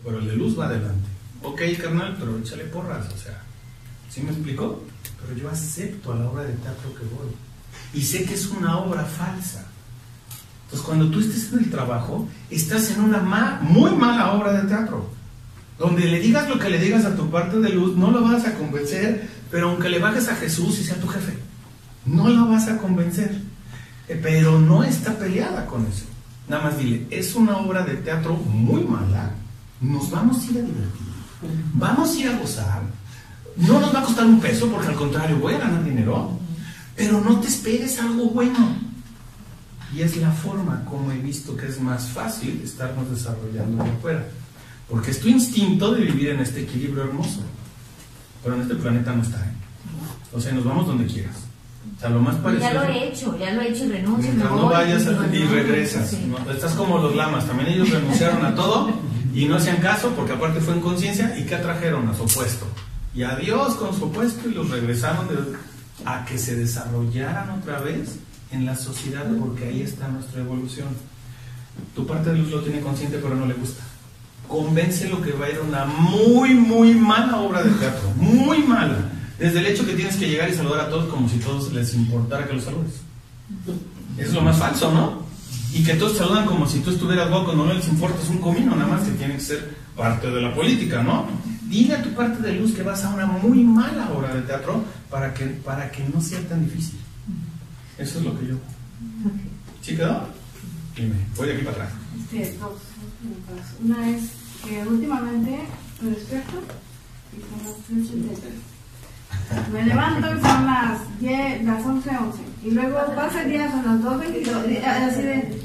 pero el de luz va adelante. Ok, carnal, pero échale porras, o sea, ¿sí me explicó? Pero yo acepto a la obra de teatro que voy y sé que es una obra falsa. Entonces, cuando tú estés en el trabajo, estás en una muy mala obra de teatro, donde le digas lo que le digas a tu parte de luz, no lo vas a convencer, pero aunque le bajes a Jesús y sea tu jefe, no lo vas a convencer. Pero no está peleada con eso. Nada más dile, es una obra de teatro muy mala, nos vamos a ir a divertir, vamos a ir a gozar, no nos va a costar un peso, porque al contrario, voy a ganar dinero, pero no te esperes algo bueno. Y es la forma como he visto que es más fácil estarnos desarrollando allá afuera, porque es tu instinto de vivir en este equilibrio hermoso, pero en este planeta no está, ¿eh? O sea, nos vamos donde quieras. O sea, lo más parecido. Ya lo he hecho y renuncio. No vayas y regresas. Sí. ¿No? Estás como los lamas, también ellos renunciaron a todo y no hacían caso, porque aparte fue en conciencia. ¿Y qué atrajeron? A su opuesto. Y a Dios con su opuesto, y los regresaron a que se desarrollaran otra vez en la sociedad, porque ahí está nuestra evolución. Tu parte de luz lo tiene consciente, pero no le gusta. Convéncelo que va a ir a una muy, muy mala obra de teatro. Muy mala. Desde el hecho que tienes que llegar y saludar a todos como si a todos les importara que los saludes. Eso es lo más falso, ¿no? Y que todos saludan como si tú estuvieras loco, no les importa, es un comino, nada más que tiene que ser parte de la política, ¿no? Dile a tu parte de luz que vas a una muy mala obra de teatro para que no sea tan difícil. Eso es lo que yo. ¿Sí quedó? Dime, voy de aquí para atrás. Dos preguntas. Una es que últimamente me despierto y son las 3:33. Me levanto y son las 11:11. Y luego pasa el día, son las 12 y así de...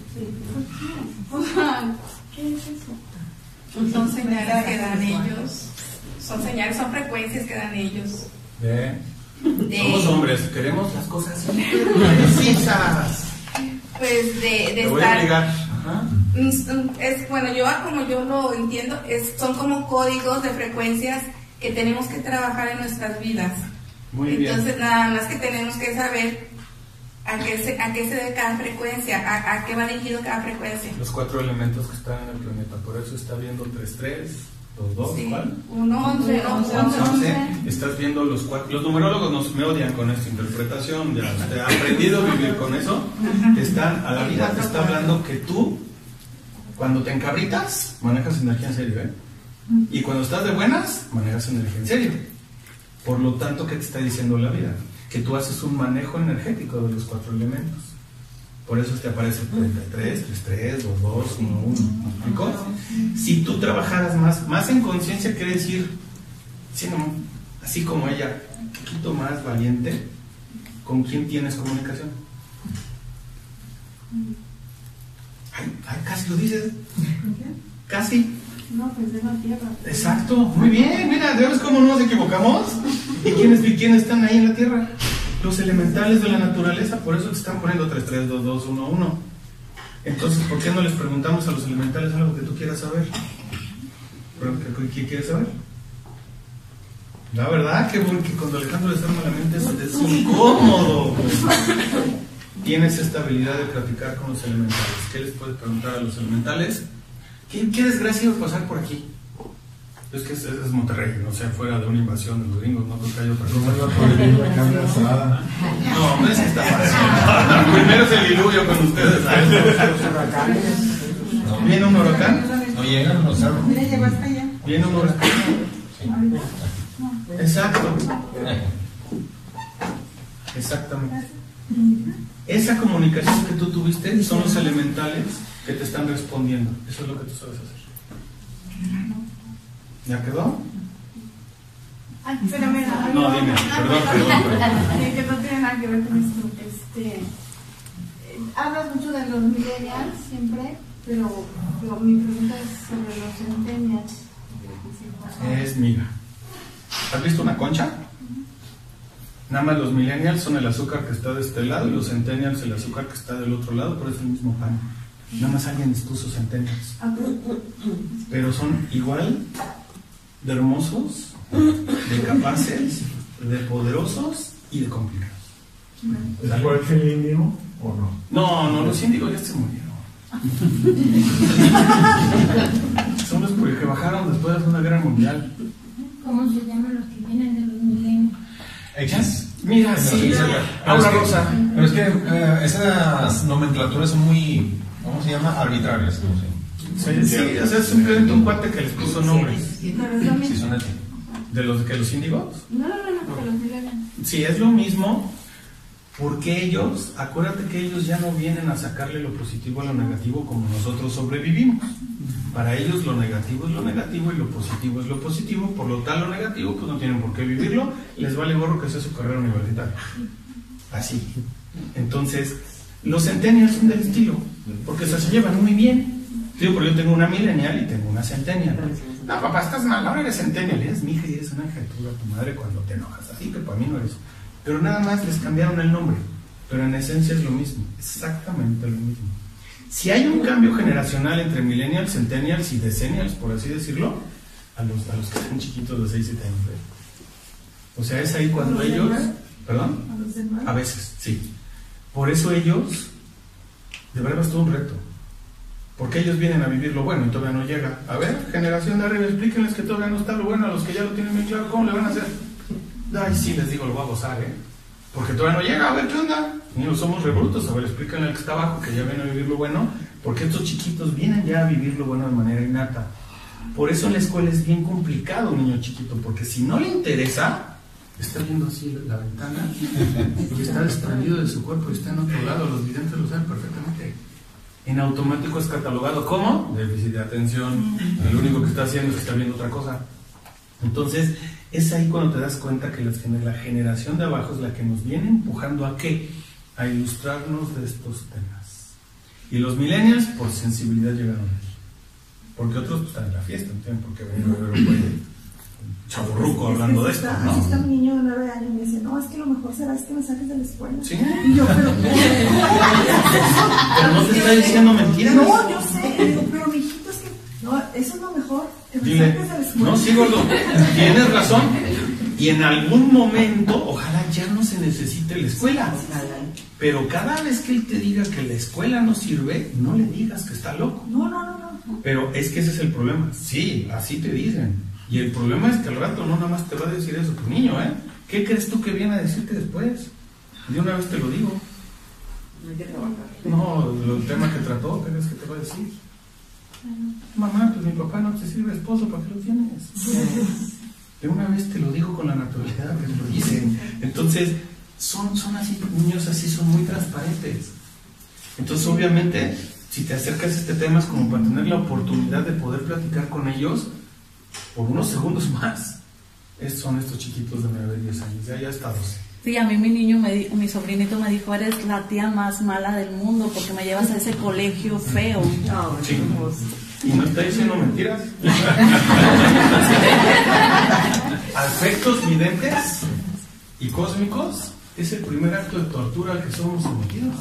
¿Qué es eso? Son señales que dan ellos. Son señales, son frecuencias que dan ellos. Somos hombres, queremos las cosas precisas. Pues de Te voy estar... a obligar. Ajá. Bueno, como yo lo entiendo, son como códigos de frecuencias que tenemos que trabajar en nuestras vidas. Muy bien. Entonces, nada más que tenemos que saber a qué se debe cada frecuencia, a qué va dirigido cada frecuencia. Los 4 elementos que están en el planeta, por eso está viendo 3-3, 2-2, Sí. ¿cuál? 11. 11. Estás viendo los 4. Los numerólogos me odian con esta interpretación, ya usted ha aprendido a vivir con eso. A la vida te está hablando que tú, cuando te encabritas, manejas energía en serio, ¿eh? Y cuando estás de buenas, manejas energía en serio. Por lo tanto, ¿qué te está diciendo la vida? Que tú haces un manejo energético de los 4 elementos. Por eso te aparece 33, 33, 2, 2, 1, 1. ¿Me explico? Si tú trabajaras más en conciencia, quiere decir, así como ella, un poquito más valiente, ¿con quién tienes comunicación? Ay, casi lo dices. Casi. No, pensé en la tierra. Exacto, muy bien, mira, ¿ves cómo no nos equivocamos? ¿Y quiénes están ahí en la tierra? Los elementales de la naturaleza, por eso te están poniendo 3, 3, 2, 2, 1, 1. Entonces, ¿por qué no les preguntamos a los elementales algo que tú quieras saber? ¿Qué quieres saber? La verdad que cuando Alejandro les arma la mente es incómodo. Tienes esta habilidad de platicar con los elementales. ¿Qué les puedes preguntar a los elementales? ¿Qué desgracia iba a pasar por aquí? Es que es Monterrey, no sé, fuera de una invasión de los gringos, no creo que haya otra cosa. No, no es que está fácil. Primero es el diluvio con ustedes. ¿Viene un huracán? No llegan, no saben. Mira, llegó hasta allá. ¿Viene un huracán? Exacto. Exactamente. Esa comunicación que tú tuviste son los elementales que te están respondiendo. Eso es lo que tú sabes hacer. ¿Ya quedó? Ay, pero mira, No, dime, perdón. que no tiene nada que ver con esto. Hablas mucho de los millennials siempre, pero mi pregunta es sobre los centennials. Mira, ¿has visto una concha? Nada más los millennials son el azúcar que está de este lado y los centennials el azúcar que está del otro lado, pero es el mismo pan. Nada más alguien les puso centennials. Pero son igual de hermosos, de capaces, de poderosos y de complicados. ¿Después el indio o no? No, los índigos ya se murieron. Son nombres porque bajaron después de la Segunda Guerra Mundial. ¿Cómo se llaman los que vienen de los milenios? ¿Hechas? Mira, sí, Aura Rosa. Pero es que esas nomenclaturas son muy, ¿cómo se llama? Arbitrarias, no sé. Sí, o sea, es simplemente un cuate que les puso nombres. Pero es lo Sí, mismo. son así. ¿De los que los índigos? No, de los millennials. Sí, es lo mismo, porque ellos, acuérdate que ellos ya no vienen a sacarle lo positivo a lo negativo como nosotros sobrevivimos. Para ellos lo negativo es lo negativo y lo positivo es lo positivo, por lo tal lo negativo pues no tienen por qué vivirlo, les vale gorro que sea su carrera universitaria. Así. Entonces, los centennials son del estilo, porque se llevan muy bien. Digo, pero yo tengo una millennial y tengo una centennial. No, papá, estás mal, ahora eres centennial, eres mi hija y eres una hija de tu madre cuando te enojas, así que para mí no eres. Pero nada más les cambiaron el nombre, pero en esencia es lo mismo, exactamente lo mismo. Si hay un cambio generacional entre millennials, centennials y decennials, por así decirlo, a los que están chiquitos de 6 y 7 años. O sea, es ahí cuando ellos... ¿Perdón? A veces, sí. Por eso ellos, de verdad es todo un reto. Porque ellos vienen a vivir lo bueno y todavía no llega. A ver, generación de arriba, explíquenles que todavía no está lo bueno a los que ya lo tienen bien claro. ¿Cómo le van a hacer? Ay, sí, les digo, lo voy a gozar, ¿eh? Porque todavía no llega, a ver qué onda. Niños, somos rebrutos, a ver, explíquenle al que está abajo que ya viene a vivir lo bueno, porque estos chiquitos vienen ya a vivir lo bueno de manera innata. Por eso en la escuela es bien complicado un niño chiquito, porque si no le interesa, está viendo así la ventana y está desprendido de su cuerpo y está en otro lado, los videntes lo saben perfectamente. En automático es catalogado como déficit de atención, lo único que está haciendo es que está viendo otra cosa. Entonces, es ahí cuando te das cuenta que la generación de abajo es la que nos viene empujando a ¿qué? A ilustrarnos de estos temas. Y los millennials, por sensibilidad, llegaron ahí. Porque otros pues, están en la fiesta, no tienen por qué venir a ver un chavorruco hablando de esto, ¿no? Así está mi niño de 9 años y me dice, no, es que lo mejor será que me saques de la escuela. Sí. Y yo, pero no te está diciendo mentiras. No, yo sé, le digo, pero mijito, es que no, eso es lo mejor, que me Dile, saques de la escuela. no, sí, gordo, tienes razón. Y en algún momento, ojalá ya no se necesite la escuela. Pero cada vez que él te diga que la escuela no sirve, no le digas que está loco. No. Pero es que ese es el problema. Sí, así te dicen. Y el problema es que al rato no nada más te va a decir eso tu niño, ¿eh? ¿Qué crees tú que viene a decirte después? De una vez te lo digo. No, el tema que trató, ¿qué crees que te va a decir? Mamá, pues mi papá no te sirve esposo, ¿para qué lo tienes? De una vez te lo digo con la naturalidad que lo dicen. Entonces, son así, niños así, son muy transparentes. Entonces, obviamente, si te acercas a este tema es como para tener la oportunidad de poder platicar con ellos por unos segundos más. Son estos chiquitos de 9 y 10 años, ya está 12. Sí, a mí mi sobrinito me dijo, eres la tía más mala del mundo porque me llevas a ese colegio feo. Sí. Y no está diciendo mentiras. Afectos videntes y cósmicos es el primer acto de tortura al que somos sometidos.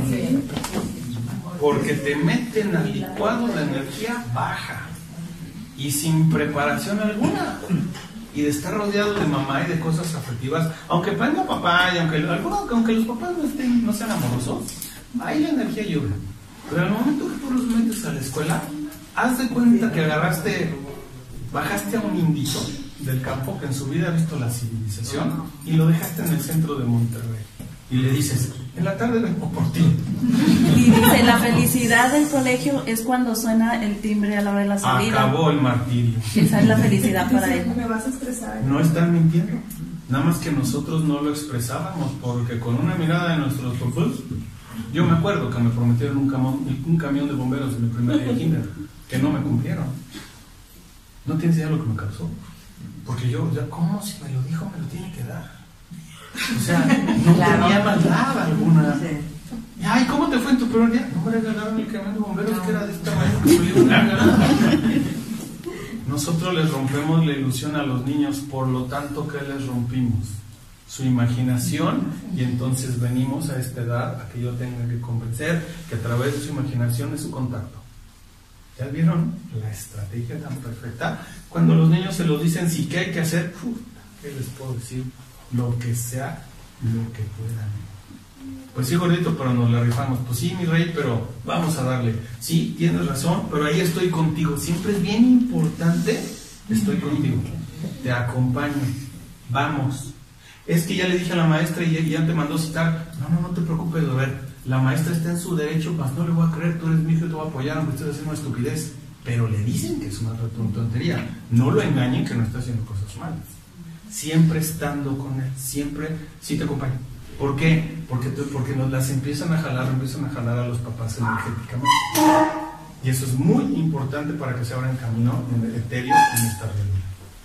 Porque te meten al licuado de energía baja y sin preparación alguna. Y de estar rodeado de mamá y de cosas afectivas, aunque prenda papá y aunque los papás no sean amorosos, ahí la energía llora. Pero al momento que tú los metes a la escuela, haz de cuenta que bajaste a un indito del campo que en su vida ha visto la civilización y lo dejaste en el centro de Monterrey. Y le dices, en la tarde vengo por ti. Y dice, la felicidad del colegio es cuando suena el timbre a la hora de la salida. Acabó el martirio. Esa es la felicidad para él. Me vas a estresar. No están mintiendo. Nada más que nosotros no lo expresábamos, porque con una mirada de nuestros papás, yo me acuerdo que me prometieron un camión de bomberos en mi primer día de kinder, que no me cumplieron. No tienes idea de lo que me causó. Porque yo, ¿cómo si me lo dijo, me lo tiene que dar? O sea, no tenía maldad alguna. Ay, ¿cómo te fue en tu primer día? No me regalaron el camión de bomberos que era de esta manera que me lo regalaron. Nosotros les rompemos la ilusión a los niños, por lo tanto, ¿qué les rompimos? Su imaginación, y entonces venimos a esta edad a que yo tenga que convencer que a través de su imaginación es su contacto. ¿Ya vieron la estrategia tan perfecta? Cuando los niños se los dicen, sí, ¿qué hay que hacer? ¿Qué les puedo decir? Lo que sea, lo que puedan. Pues sí, gordito, pero nos la rifamos. Pues sí, mi rey, pero vamos a darle. Sí, tienes razón, pero ahí estoy contigo. Siempre es bien importante, estoy contigo. Te acompaño. Vamos. Es que ya le dije a la maestra y ya te mandó citar. No te preocupes, a ver, la maestra está en su derecho, más no le voy a creer, tú eres mi hijo y te voy a apoyar aunque estés haciendo una estupidez. Pero le dicen que es una tontería. No lo engañen que no está haciendo cosas malas. Siempre estando con él, siempre sí te acompaño. ¿Por qué? Porque nos las empiezan a jalar a los papás energéticamente. Y eso es muy importante para que se abran camino en el etéreo en esta realidad.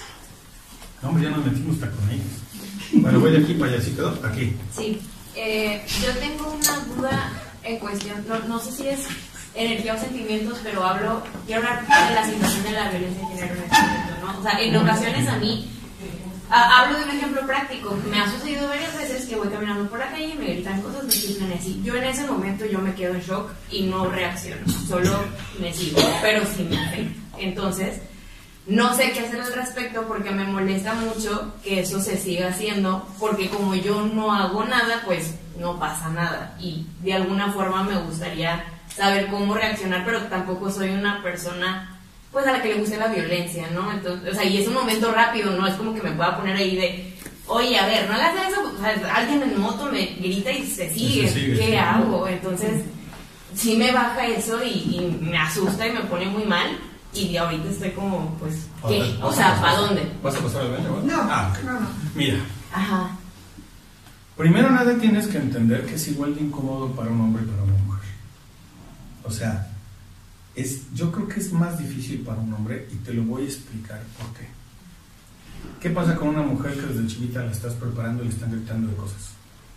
No, hombre, ya nos metimos hasta con ellos. Bueno, voy de aquí para allá, ¿sí quedó? Aquí. Sí. Yo tengo una duda en cuestión, no sé si es energía o sentimientos, pero quiero hablar de la situación de la violencia de género en este momento, ¿no? O sea, en ocasiones a mí, hablo de un ejemplo práctico, me ha sucedido varias veces que voy caminando por la calle y me gritan cosas, me chiflan así. Yo en ese momento yo me quedo en shock y no reacciono, solo me sigo, pero sí me afecta. Entonces, no sé qué hacer al respecto porque me molesta mucho que eso se siga haciendo, porque como yo no hago nada, pues no pasa nada. Y de alguna forma me gustaría saber cómo reaccionar, pero tampoco soy una persona pues a la que le guste la violencia, ¿no? Entonces, o sea, y es un momento rápido, no es como que me pueda poner ahí de, oye, a ver, no hagas eso, o sea, alguien en moto me grita y se sigue, ¿qué hago? Entonces, sí me baja eso y me asusta y me pone muy mal. Y de ahorita estoy como, pues, ¿qué? O sea, ¿para dónde? ¿Vas a pasar al baño? No, okay. no. Mira. Ajá. Primero nada tienes que entender que es igual de incómodo para un hombre y para una mujer. O sea, yo creo que es más difícil para un hombre y te lo voy a explicar por qué. ¿Qué pasa con una mujer que desde chiquita la estás preparando y le están gritando de cosas?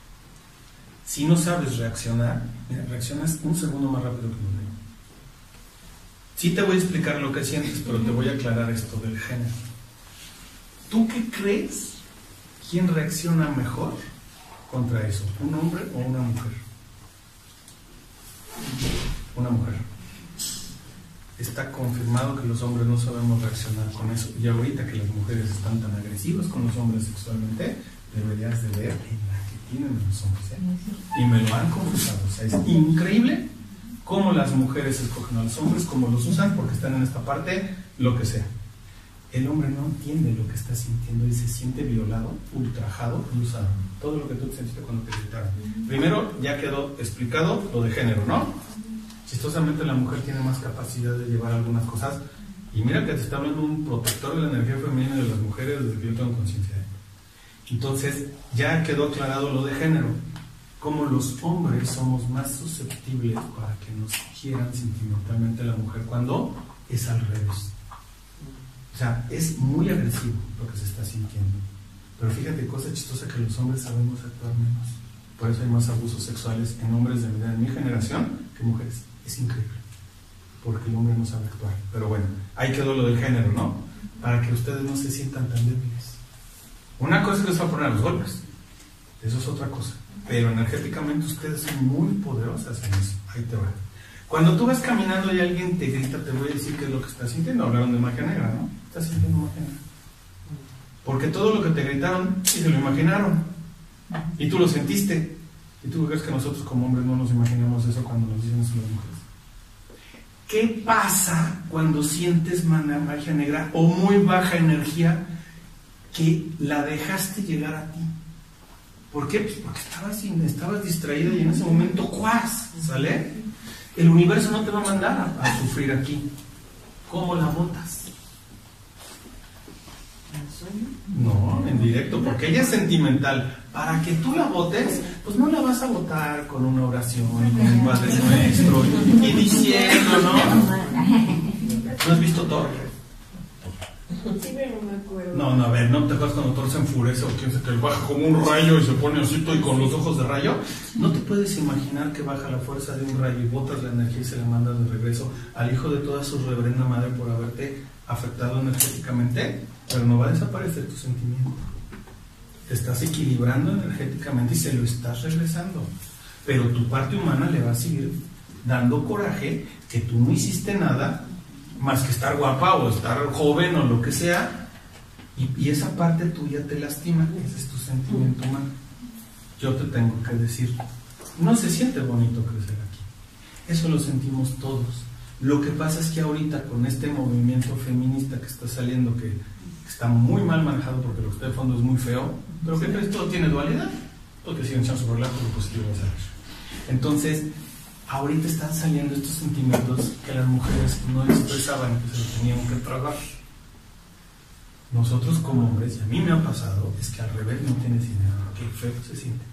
Si no sabes reaccionar, mira, reaccionas un segundo más rápido que un hombre. Sí te voy a explicar lo que sientes, pero te voy a aclarar esto del género. ¿Tú qué crees? ¿Quién reacciona mejor contra eso? ¿Un hombre o una mujer? Una mujer. Está confirmado que los hombres no sabemos reaccionar con eso. Y ahorita que las mujeres están tan agresivas con los hombres sexualmente, deberías de ver en la que tienen los hombres. Y me lo han confesado. O sea, es increíble cómo las mujeres escogen a los hombres, cómo los usan, porque están en esta parte, lo que sea. El hombre no entiende lo que está sintiendo y se siente violado, ultrajado y usado. Todo lo que tú sentiste cuando te gritaron. Primero, ya quedó explicado lo de género, ¿no? Chistosamente la mujer tiene más capacidad de llevar algunas cosas. Y mira que te está hablando un protector de la energía femenina de las mujeres desde que yo tengo conciencia. Entonces, ya quedó aclarado lo de género. Como los hombres somos más susceptibles para que nos quieran sentimentalmente la mujer cuando es al revés. O sea, es muy agresivo lo que se está sintiendo. Pero fíjate, cosa chistosa que los hombres sabemos actuar menos. Por eso hay más abusos sexuales en hombres de mi generación que mujeres. Es increíble. Porque el hombre no sabe actuar. Pero bueno, ahí quedó lo del género, ¿no? Para que ustedes no se sientan tan débiles. Una cosa es que les va a poner a los golpes. Eso es otra cosa. Pero energéticamente ustedes son muy poderosas en eso. Ahí te va. Cuando tú vas caminando y alguien te grita, te voy a decir qué es lo que estás sintiendo. Hablaron de magia negra, ¿no? Estás sintiendo magia negra. Porque todo lo que te gritaron, sí se lo imaginaron. Y tú lo sentiste. ¿Y tú crees que nosotros como hombres no nos imaginamos eso cuando nos dicen eso las mujeres? ¿Qué pasa cuando sientes magia negra o muy baja energía que la dejaste llegar a ti? ¿Por qué? Pues porque estabas distraída y en ese momento ¡cuas! ¿Sale? El universo no te va a mandar a sufrir aquí. ¿Cómo la botas? No, en directo, porque ella es sentimental. Para que tú la botes, pues no la vas a botar con una oración, con un Padre Nuestro y diciendo, ¿no? ¿No has visto Thor? Sí, pero no me acuerdo. No, a ver, ¿no te acuerdas cuando Thor se enfurece o quién se que baja como un rayo y se pone osito y con los ojos de rayo? ¿No te puedes imaginar que baja la fuerza de un rayo y botas la energía y se la mandas de regreso al hijo de toda su reverenda madre por haberte afectado energéticamente? Pero no va a desaparecer tu sentimiento. Te estás equilibrando energéticamente y se lo estás regresando. Pero tu parte humana le va a seguir dando coraje que tú no hiciste nada más que estar guapa o estar joven o lo que sea, y esa parte tuya te lastima. Ese es tu sentimiento humano. Yo te tengo que decir, no se siente bonito crecer aquí. Eso lo sentimos todos. Lo que pasa es que ahorita con este movimiento feminista que está saliendo, que está muy mal manejado porque lo que está de fondo es muy feo, pero que todo tiene dualidad, porque siguen echando sobre el lado, lo positivo va a salir. Entonces, ahorita están saliendo estos sentimientos que las mujeres no expresaban, que se los tenían que tragar. Nosotros como hombres, y a mí me ha pasado, es que al revés no tienes idea, qué feo se siente.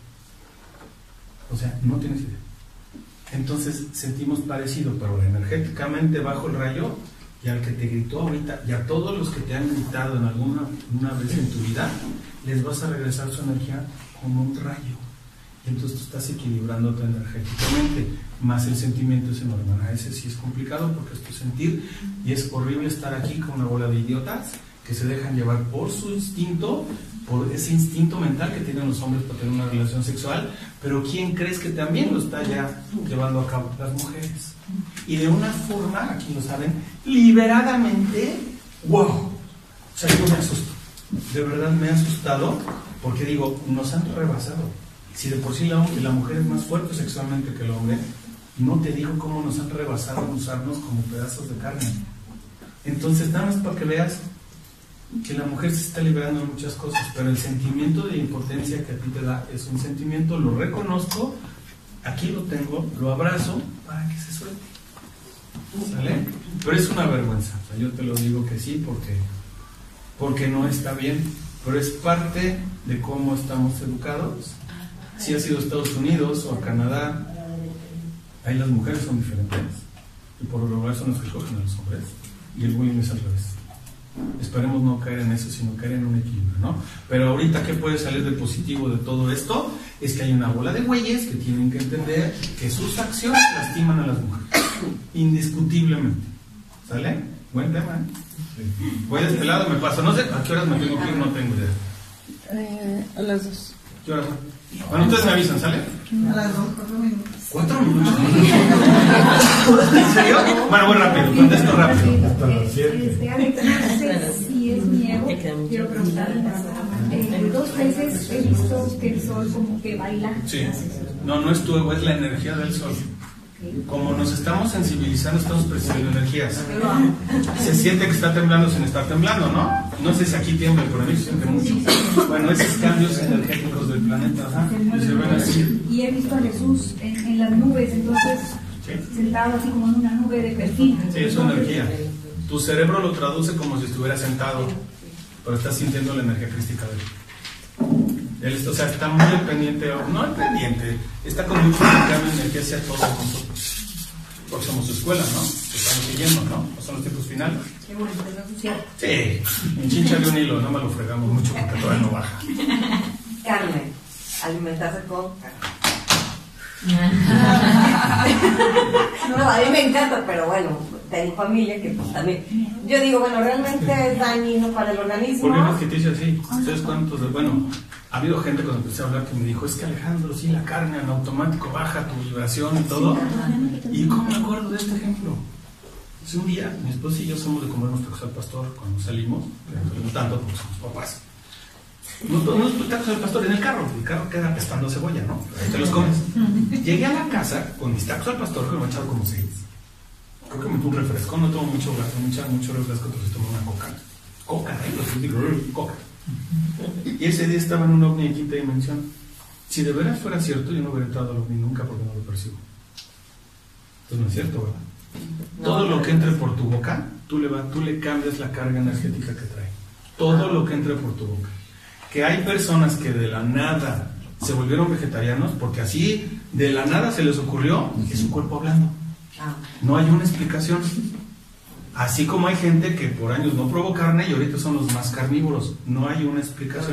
O sea, no tienes idea. Entonces sentimos parecido, pero energéticamente bajo el rayo, y al que te gritó ahorita, y a todos los que te han gritado en alguna vez en tu vida, les vas a regresar su energía como un rayo. Y entonces tú estás equilibrándote energéticamente, más el sentimiento es enorme. A ese sí es complicado porque es tu sentir, y es horrible estar aquí con una bola de idiotas que se dejan llevar por su instinto, por ese instinto mental que tienen los hombres para tener una relación sexual, pero ¿quién crees que también lo está ya llevando a cabo? Las mujeres. Y de una forma, aquí lo saben, liberadamente, wow. O sea, yo me asusto. De verdad me he asustado porque digo, nos han rebasado. Si de por sí la mujer es más fuerte sexualmente que el hombre, no te digo cómo nos han rebasado en usarnos como pedazos de carne. Entonces, nada más para que veas que la mujer se está liberando de muchas cosas, pero el sentimiento de impotencia que a ti te da es un sentimiento, lo reconozco, aquí lo tengo, lo abrazo para que se suelte. ¿Sale? Pero es una vergüenza, o sea, yo te lo digo que sí porque no está bien, pero es parte de cómo estamos educados. Si has ido a Estados Unidos o a Canadá, ahí las mujeres son diferentes y por lo general son las que escogen a los hombres, y el bullying es al revés. Esperemos no caer en eso, sino caer en un equilibrio, ¿no? Pero ahorita, ¿qué puede salir de positivo de todo esto? Es que hay una bola de güeyes que tienen que entender que sus acciones lastiman a las mujeres, indiscutiblemente. ¿Sale? Buen tema, ¿eh? Sí. Voy de este lado, me paso. No sé a qué horas me tengo que ir, no tengo idea. A las 2. ¿Qué horas? Bueno, ustedes me avisan, ¿sale? A las 2, 4 minutos. 4 minutos. ¿En serio? Bueno, voy rápido, contesto rápido. Alex, no sé si es mi ego, quiero preguntarle, 2 veces he visto que el sol como que baila. Sí, no es tu ego, es la energía del sol. Como nos estamos sensibilizando, estamos percibiendo energías. Se siente que está temblando sin estar temblando, ¿no? No sé si aquí tiembla, pero a mí se siente mucho. Bueno, esos cambios energéticos del planeta, ajá, y se ven así. Y he visto a Jesús en las nubes, entonces, sentado así como en una nube de perfil. Sí, es su energía. Tu cerebro lo traduce como si estuviera sentado, pero estás sintiendo la energía crística de él. O sea, está muy pendiente, no al pendiente, está con mucho cambio de energía hacia todos nosotros. Porque somos su escuela, ¿no? Estamos siguiendo, ¿no? No son los tiempos finales. Qué bueno, ¿no es cierto? Sí, enchínchale un hilo, no me lo fregamos mucho porque todavía no baja. Carne, alimentarse con carne. No, a mí me encanta, pero bueno, tengo familia que pues también. Yo digo, bueno, realmente es dañino para el organismo. ¿Por qué no es que te dice así? ¿Ustedes cuántos? Bueno, ha habido gente cuando empecé a hablar que me dijo, es que Alejandro, sí, la carne en automático baja tu vibración y todo. Y ¿cómo me acuerdo de este ejemplo? Hace un día, mi esposa y yo somos de comernos tacos al pastor cuando salimos, no tanto porque somos papás. No tacos al pastor en el carro queda apestando a cebolla, ¿no? Ahí te los comes. Llegué a la casa con mis tacos al pastor, que me he echado como 6. Creo que me tomé un refresco, no tomo mucho refresco, entonces tomo una coca, coca. Y ese día estaba en un ovni de quinta dimensión. Si de veras fuera cierto, yo no hubiera entrado al ovni nunca porque no lo percibo. Entonces no es cierto, ¿verdad? Todo lo que entre por tu boca, tú le cambias la carga energética que trae. Todo lo que entre por tu boca. Que hay personas que de la nada se volvieron vegetarianos porque así de la nada se les ocurrió que su cuerpo hablando. No hay una explicación. Así como hay gente que por años no probó carne y ahorita son los más carnívoros. No hay una explicación.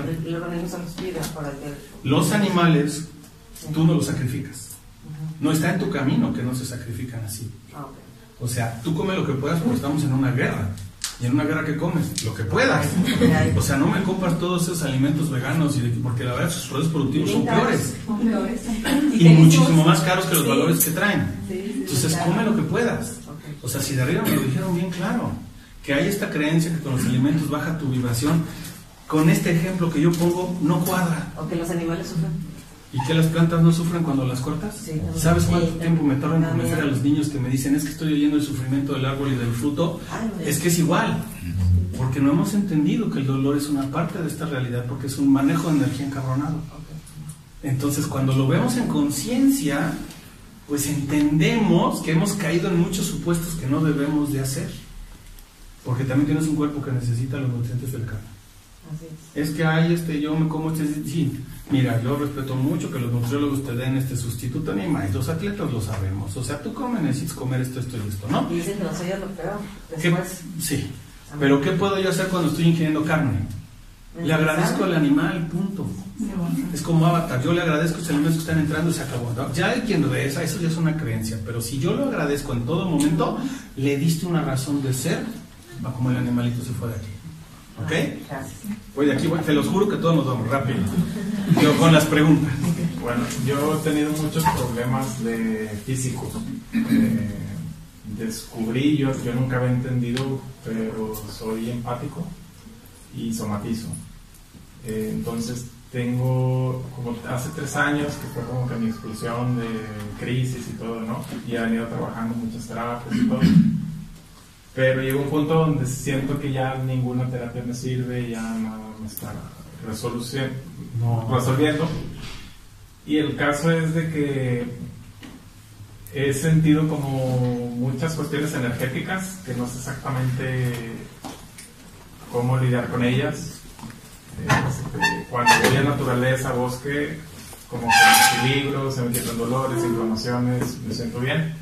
Los animales, tú no los sacrificas. No está en tu camino que no se sacrifican así. O sea, tú comes lo que puedas porque estamos en una guerra. Y en una guerra, ¿qué comes? Lo que puedas. O sea, no me compras todos esos alimentos veganos porque la verdad sus procesos productivos son peores. Y muchísimo más caros que los valores que traen. Entonces, come lo que puedas. O sea, si de arriba me lo dijeron bien claro, que hay esta creencia que con los alimentos baja tu vibración, con este ejemplo que yo pongo, no cuadra. O que los animales sufren. ¿Y que las plantas no sufren cuando las cortas? Sí, no. ¿Sabes cuánto Sí, tiempo me tarda en no, convencer a no. los niños que me dicen es que estoy oyendo el sufrimiento del árbol y del fruto? Ay, no. Es que es igual, porque no hemos entendido que el dolor es una parte de esta realidad, porque es un manejo de energía encabronado. Entonces, cuando lo vemos en conciencia, pues entendemos que hemos caído en muchos supuestos que no debemos de hacer, porque también tienes un cuerpo que necesita los nutrientes del carne. Así es. Es que hay yo me como sí, mira, yo respeto mucho que los nutriólogos te den sustituto animal, los atletas lo sabemos, o sea, tú necesitas comer esto y esto, ¿no? Y dicen que no soy yo lo peor. ¿Qué? Después, Sí, pero ¿qué puedo yo hacer cuando estoy ingiriendo carne? Le agradezco al animal, punto. Es como Avatar, yo le agradezco a los alimentos que están entrando y se acabó, ¿no? Ya hay quien reza, eso ya es una creencia, pero si yo lo agradezco en todo momento, le diste una razón de ser, va como el animalito se fue de aquí. ¿Ok? gracias. Voy de aquí, te los juro que todos nos vamos rápido. Yo con las preguntas. Bueno, yo he tenido muchos problemas físicos. Descubrí, yo nunca había entendido, pero soy empático y somatizo. Entonces tengo, como hace 3 años, que fue como que mi explosión de crisis y todo, ¿no? Y he venido trabajando muchas terapias y todo. Pero llegó un punto donde siento que ya ninguna terapia me sirve, ya nada me está resolviendo. Y el caso es de que he sentido como muchas cuestiones energéticas que no sé exactamente cómo lidiar con ellas. Cuando voy a naturaleza, bosque, como que me equilibrio, se me quitan dolores, inflamaciones, me siento bien.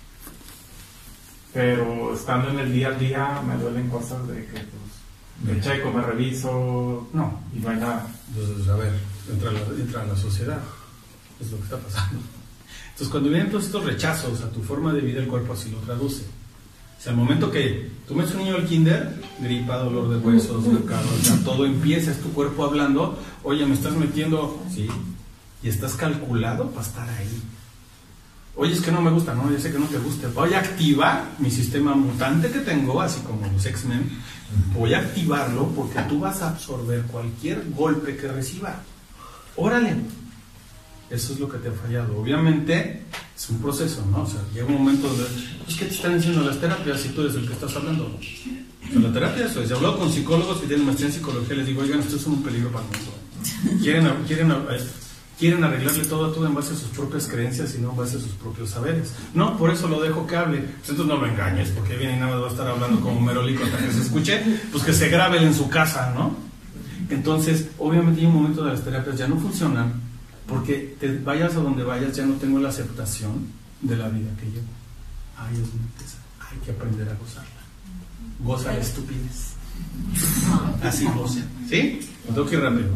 Pero estando en el día a día me duelen cosas de que pues, me checo, me reviso, No. Y no hay nada. Entonces, a ver, entra a la sociedad, es lo que está pasando. Entonces, cuando vienen todos estos rechazos a tu forma de vida, el cuerpo así lo traduce. O sea, al momento que tú metes un niño al kinder, gripa, dolor de huesos, o sea, todo empieza, es tu cuerpo hablando, oye, me estás metiendo, sí, y estás calculado para estar ahí. Oye, es que no me gusta, no, yo sé que no te gusta. Voy a activar mi sistema mutante que tengo, así como los X-Men. Voy a activarlo porque tú vas a absorber cualquier golpe que reciba. Órale. Eso es lo que te ha fallado. Obviamente es un proceso, ¿no? O sea, llega un momento donde, ¿qué te están diciendo las terapias si tú eres el que estás hablando? O sea, la terapia eso es. He hablado con psicólogos que tienen maestría en psicología, les digo, oigan, ustedes son un peligro para el mundo. Quieren arreglarle todo a todo en base a sus propias creencias y no en base a sus propios saberes. No, por eso lo dejo que hable. Pues entonces no lo engañes, porque viene y nada más va a estar hablando como merolico hasta que se escuche, pues que se grabe en su casa, ¿no? Entonces, obviamente hay un momento de las terapias ya no funcionan, porque te vayas a donde vayas, ya no tengo la aceptación de la vida que llevo. Ay, es muy pesada. Hay que aprender a gozarla. Goza la estupidez. Así goza. ¿Sí? Me tengo que ir rápido.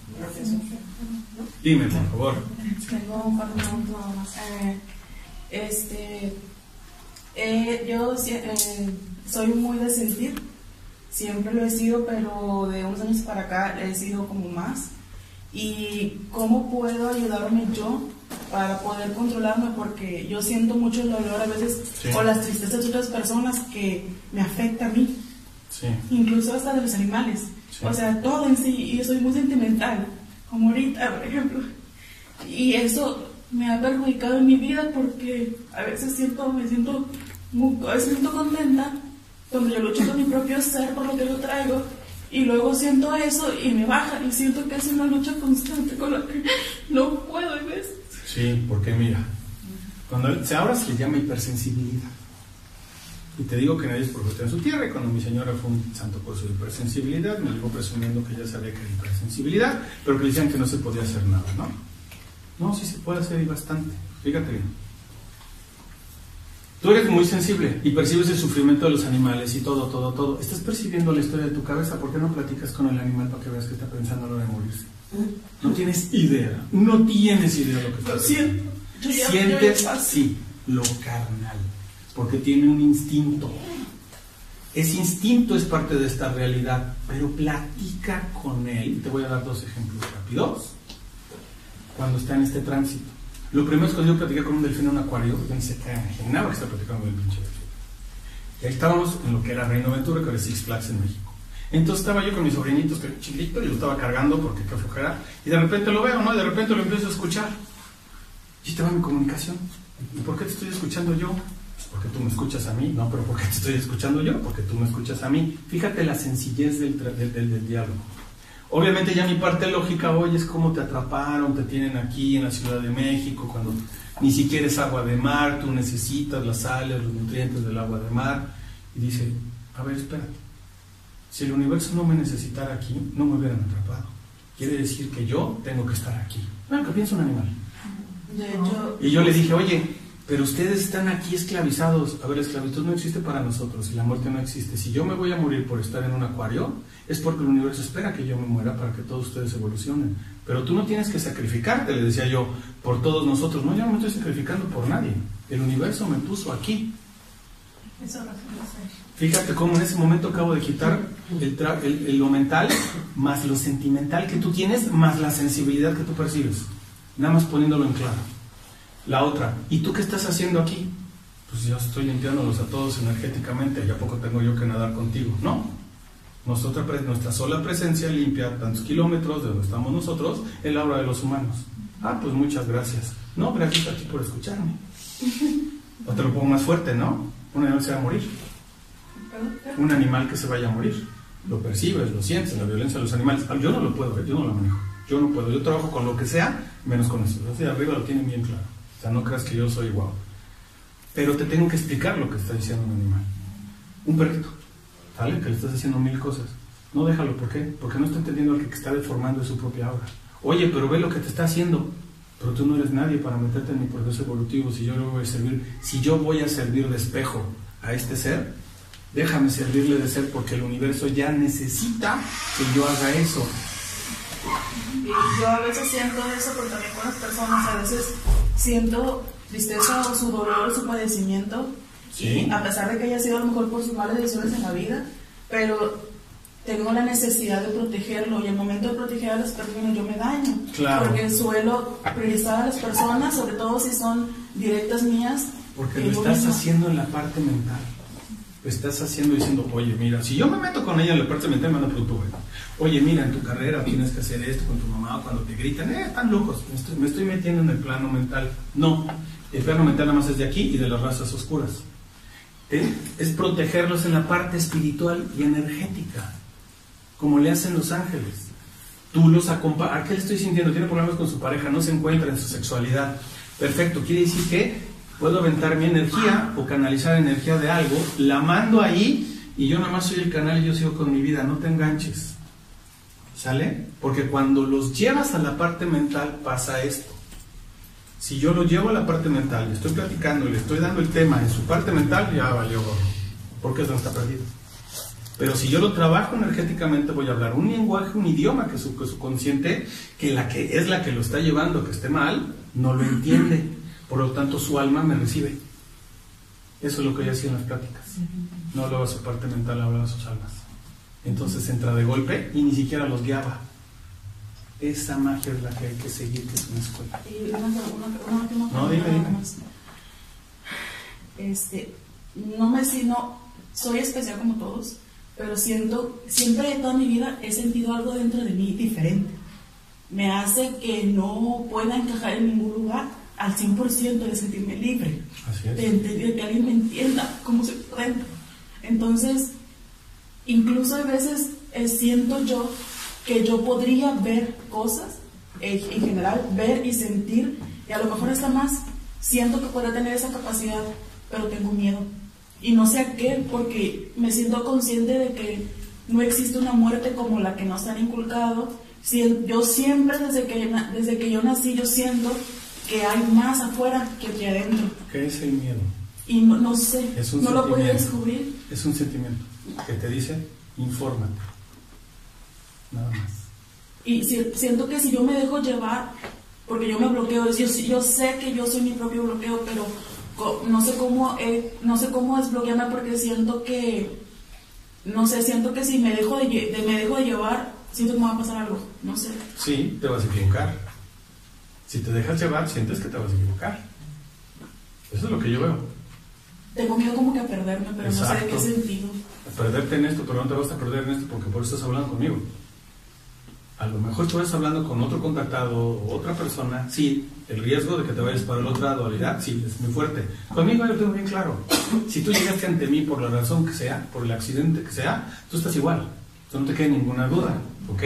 Dime, por favor. Tengo un par de preguntas nada más. Yo soy muy de sentir, siempre lo he sido, pero de unos años para acá he sido como más. ¿Y cómo puedo ayudarme yo para poder controlarme? Porque yo siento mucho el dolor a veces, sí, o las tristezas de otras personas que me afecta a mí, sí, incluso hasta de los animales, sí, o sea, todo en sí, y yo soy muy sentimental, como ahorita, por ejemplo, y eso me ha perjudicado en mi vida porque a veces me siento contenta cuando yo lucho con mi propio ser por lo que yo traigo, y luego siento eso y me baja y siento que es una lucha constante con la que no puedo, ¿ves? Sí, porque mira, cuando se habla se le llama hipersensibilidad. Y te digo que nadie es profeta en su tierra, y cuando mi señora fue un santo por su hipersensibilidad, me dijo presumiendo que ya sabía que era hipersensibilidad, pero que decían que no se podía hacer nada, ¿no? No, sí se puede hacer y bastante. Fíjate bien. Tú eres muy sensible y percibes el sufrimiento de los animales y todo. Estás percibiendo la historia de tu cabeza. ¿Por qué no platicas con el animal para que veas qué está pensando a la hora de morirse? No tienes idea. No tienes idea de lo que está haciendo. Sientes así lo carnal, porque tiene un instinto. Ese instinto es parte de esta realidad, pero platica con él. Te voy a dar 2 ejemplos rápidos. Cuando está en este tránsito, lo primero es cuando yo platiqué con un delfín en un acuario, porque ni se imaginaba que estaba platicando con el pinche delfín. Y ahí estábamos en lo que era Reino Aventura, que era Six Flags en México. Entonces estaba yo con mis sobrinitos, que chiquito, y lo estaba cargando porque qué flojera, y de repente lo veo, ¿no? Y de repente lo empiezo a escuchar. Y te va mi comunicación. ¿Y por qué te estoy escuchando yo? Pues porque tú me escuchas a mí. No, pero ¿por qué te estoy escuchando yo? Porque tú me escuchas a mí. Fíjate la sencillez del diálogo. Obviamente ya mi parte lógica hoy es cómo te atraparon, te tienen aquí en la Ciudad de México, cuando ni siquiera es agua de mar, tú necesitas las sales, los nutrientes del agua de mar. Y dice, a ver, espérate, si el universo no me necesitara aquí, no me hubieran atrapado. Quiere decir que yo tengo que estar aquí. Bueno, que piensa un animal. Y yo le dije, oye, pero ustedes están aquí esclavizados. A ver, la esclavitud no existe para nosotros y la muerte no existe. Si yo me voy a morir por estar en un acuario, es porque el universo espera que yo me muera para que todos ustedes evolucionen. Pero tú no tienes que sacrificarte, le decía yo, por todos nosotros. No, yo no me estoy sacrificando por nadie. El universo me puso aquí. Fíjate cómo en ese momento acabo de quitar lo mental más lo sentimental que tú tienes, más la sensibilidad que tú percibes. Nada más poniéndolo en claro. La otra, ¿y tú qué estás haciendo aquí? Pues yo estoy limpiándolos a todos energéticamente, ¿ya poco tengo yo que nadar contigo? No. Nuestra sola presencia limpia tantos kilómetros de donde estamos nosotros en la obra de los humanos. Ah, pues muchas gracias. No, gracias a ti por escucharme. O te lo pongo más fuerte, ¿no? Un animal se va a morir. Un animal que se vaya a morir. Lo percibes, lo sientes, la violencia de los animales. Yo no lo puedo ver, yo no lo manejo. Yo no puedo, yo trabajo con lo que sea, menos con eso. Los de arriba lo tienen bien claro. O sea, no creas que yo soy guau. Pero te tengo que explicar lo que está diciendo un animal. Un perrito, ¿vale? Que le estás haciendo 1000 cosas. No déjalo, ¿por qué? Porque no está entendiendo al que está deformando su propia obra. Oye, pero ve lo que te está haciendo. Pero tú no eres nadie para meterte en mi proceso evolutivo. Si yo voy a servir de espejo a este ser, déjame servirle de ser, porque el universo ya necesita que yo haga eso. Yo a veces siento eso, porque también con las personas a veces siento tristeza o su dolor o su padecimiento, ¿sí? Y a pesar de que haya sido a lo mejor por sus malas decisiones en la vida, pero tengo la necesidad de protegerlo, y al momento de proteger a las personas yo me daño, claro, porque suelo priorizar a las personas, sobre todo si son directas mías, porque lo estás haciendo en la parte mental. Lo estás haciendo diciendo, oye, mira, si yo me meto con ella en la parte mental, me manda producto bueno. Oye, mira, en tu carrera tienes que hacer esto con tu mamá, cuando te gritan, están locos, me estoy metiendo en el plano mental. No, el plano mental nada más es de aquí y de las razas oscuras. Es protegerlos en la parte espiritual y energética, como le hacen los ángeles. Tú los acompañas. ¿A qué le estoy sintiendo? Tiene problemas con su pareja, no se encuentra en su sexualidad. Perfecto, quiere decir que puedo aventar mi energía o canalizar energía de algo, la mando ahí y yo nada más soy el canal y yo sigo con mi vida. No te enganches. ¿Sale? Porque cuando los llevas a la parte mental pasa esto. Si yo lo llevo a la parte mental, le estoy platicando, le estoy dando el tema en su parte mental, ya valió gorro, porque eso no está perdido. Pero si yo lo trabajo energéticamente, voy a hablar un lenguaje, un idioma que su consciente, que es la que lo está llevando, que esté mal, no lo entiende. Por lo tanto, su alma me recibe. Eso es lo que yo hacía en las pláticas. No hablaba a su parte mental, hablaba a sus almas. Entonces entra de golpe y ni siquiera los guiaba. Esa magia es la que hay que seguir, que es una escuela. Y una última no, dime. No soy especial como todos, pero siento, siempre de toda mi vida he sentido algo dentro de mí diferente. Me hace que no pueda encajar en ningún lugar al 100% de sentirme libre. Así es. De que alguien me entienda cómo soy por dentro. Entonces, incluso a veces siento yo que yo podría ver cosas, en general, ver y sentir, y a lo mejor hasta más, siento que podría tener esa capacidad, pero tengo miedo. Y no sé a qué, porque me siento consciente de que no existe una muerte como la que nos han inculcado. Yo siempre, desde que yo nací, yo siento que hay más afuera que aquí adentro. ¿Qué es el miedo? Y no sé, no lo puedo descubrir. Es un sentimiento que te dice, infórmate. Nada más. Y siento que si yo me dejo llevar, porque yo me bloqueo, yo sé que yo soy mi propio bloqueo, pero no sé cómo desbloquearme, porque siento que si me dejo de llevar, siento que me va a pasar algo, no sé. Sí, te vas a equivocar. Si te dejas llevar, sientes que te vas a equivocar. Eso es lo que yo veo. Tengo miedo como que a perderme, pero exacto. No sé de qué sentido. perderte en esto, pero no te vas a perder en esto porque por eso estás hablando conmigo. A lo mejor tú vas hablando con otro contactado o otra persona, sí, el riesgo de que te vayas para la otra dualidad, sí, es muy fuerte. Conmigo yo lo tengo bien claro. Si tú llegaste ante mí por la razón que sea, por el accidente que sea, tú estás igual. Tú no te queda ninguna duda, ¿ok?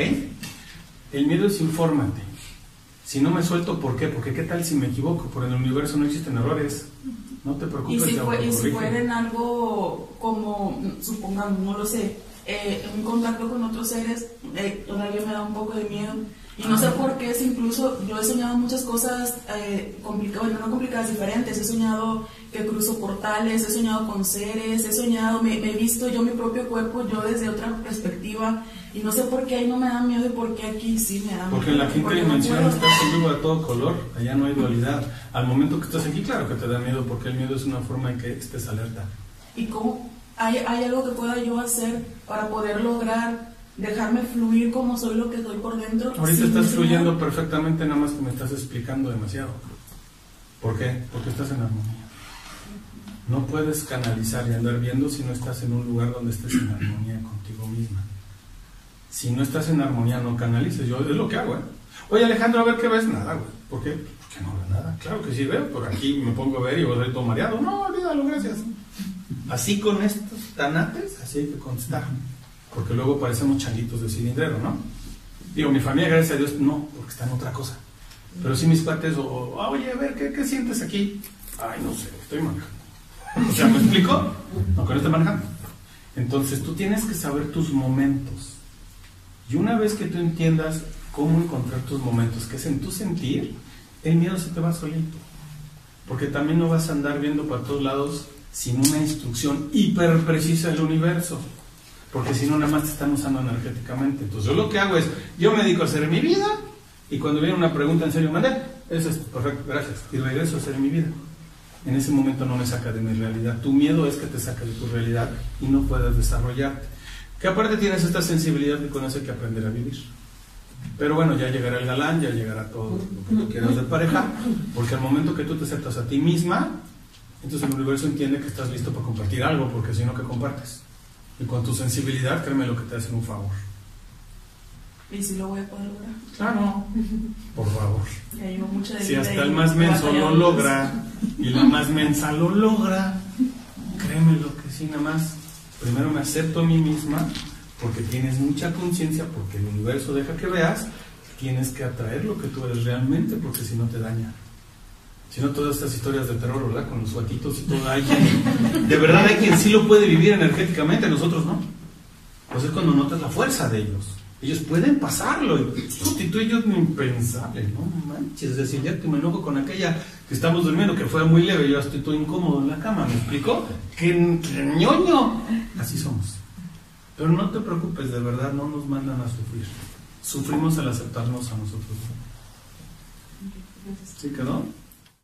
El miedo es infórmate. Si no me suelto, ¿por qué? Porque ¿qué tal si me equivoco? Porque en el universo no existen errores. No te preocupes. Y si fuera en algo como, supongamos, no lo sé, un contacto con otros seres, todavía me da un poco de miedo. Y no sé por qué, es incluso yo he soñado muchas cosas complicadas, bueno, no complicadas, diferentes. He soñado que cruzo portales, he soñado con seres, he soñado, me he visto yo mi propio cuerpo, yo desde otra perspectiva. Y no sé por qué ahí no me da miedo y por qué aquí sí me da miedo. Porque en la quinta dimensión estás en vivo de todo color, allá no hay dualidad. Al momento que estás aquí, claro que te da miedo, porque el miedo es una forma en que estés alerta. ¿Y cómo? ¿Hay algo que pueda yo hacer para poder lograr dejarme fluir como soy lo que soy por dentro? Ahorita estás fluyendo perfectamente, nada más que me estás explicando demasiado. ¿Por qué? Porque estás en armonía. No puedes canalizar y andar viendo si no estás en un lugar donde estés en armonía contigo misma. Si no estás en armonía, no canalices. Yo es lo que hago, ¿eh? Oye, Alejandro, a ver qué ves. Nada, güey. ¿Por qué? Porque no veo nada. Claro que sí veo. Por aquí me pongo a ver y voy todo mareado. No, olvídalo, gracias. Así con estos tanates, así hay que contestar. Porque luego parecemos changuitos de cilindrero, ¿no? Digo, mi familia, gracias a Dios, no, porque está en otra cosa. Pero sí mis cuates, oye, a ver, ¿qué sientes aquí? Ay, no sé, estoy manejando. O sea, ¿me explico? No, que no estoy manejando. Entonces, tú tienes que saber tus momentos. Y una vez que tú entiendas cómo encontrar tus momentos, que es en tu sentir, el miedo se te va solito. Porque también no vas a andar viendo para todos lados sin una instrucción hiper precisa del universo. Porque si no, nada más te están usando energéticamente. Entonces, yo lo que hago es, yo me dedico a hacer mi vida, y cuando viene una pregunta en serio, mandé, eso es perfecto, gracias, y regreso a hacer mi vida. En ese momento no me saca de mi realidad. Tu miedo es que te saque de tu realidad y no puedas desarrollarte. Que aparte tienes esta sensibilidad que con eso hay que aprender a vivir. Pero bueno, ya llegará el galán, ya llegará todo lo que tú quieras de pareja, porque al momento que tú te aceptas a ti misma, entonces el universo entiende que estás listo para compartir algo, porque si no, ¿qué compartes? Y con tu sensibilidad, créeme lo que te hacen un favor. ¿Y si lo voy a poder lograr? Claro, por favor. Ya llevo mucha si hasta el más menso lo logra y la más mensa lo logra, créeme lo que sí, nada más. Primero me acepto a mí misma, porque tienes mucha conciencia, porque el universo deja que veas que tienes que atraer lo que tú eres realmente, porque si no te daña. Si no, todas estas historias de terror, ¿verdad? Con los guatitos y todo, hay quien, de verdad hay quien sí lo puede vivir energéticamente, nosotros no. Pues es cuando notas la fuerza de ellos. Ellos pueden pasarlo, y tú y yo ni impensable, no manches. Es decir, ya que me enojo con aquella que estamos durmiendo, que fue muy leve, yo estoy todo incómodo en la cama, ¿me explicó? ¡Qué ñoño! Así somos. Pero no te preocupes, de verdad, no nos mandan a sufrir. Sufrimos al aceptarnos a nosotros. ¿Sí quedó?